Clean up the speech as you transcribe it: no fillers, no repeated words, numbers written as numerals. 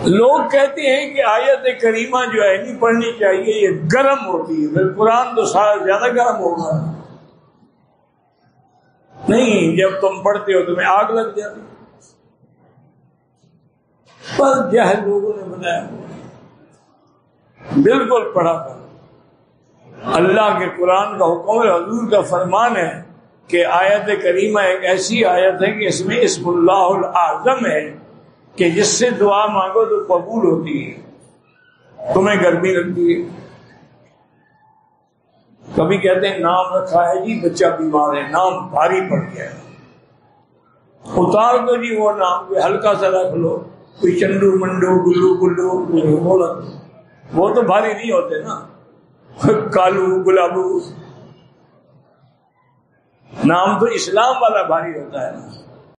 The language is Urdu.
لوگ کہتے ہیں کہ آیت کریمہ جو ہے نہیں پڑھنی چاہیے، یہ گرم ہوتی ہے۔ پھر قرآن تو سارا زیادہ گرم ہوگا۔ نہیں، جب تم پڑھتے ہو تمہیں آگ لگ جاتی، پر جہل لوگوں نے بنایا۔ بالکل پڑھا کر، اللہ کے قرآن کا حکم ہے، حضور کا فرمان ہے کہ آیت کریمہ ایک ایسی آیت ہے کہ اس میں اسم اللہ الاعظم ہے کہ جس سے دعا مانگو تو قبول ہوتی ہے۔ تمہیں گرمی لگتی ہے، کبھی کہتے ہیں نام رکھا ہے جی بچہ بیمار ہے، نام بھاری پڑ گیا ہے، اتار دو جی وہ نام، کوئی ہلکا سا رکھ لو، کوئی چنڈو منڈو گلو گلو، وہ تو بھاری نہیں ہوتے نا، کالو گلابو، نام تو اسلام والا بھاری ہوتا ہے نا۔